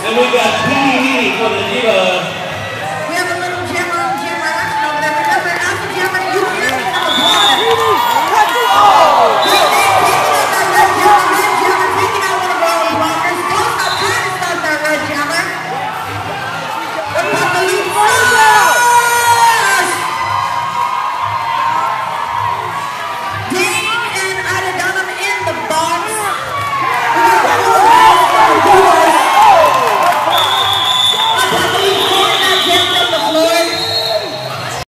And we got PCDD for the diva. We have a little jammer on jammer action over there. Remember, after jammer, you hear me on the block. Red jammer, taking out one of our own blockers. Don't stop trying to stop that red jammer. Apocaloops. Dame and IEDD in the box.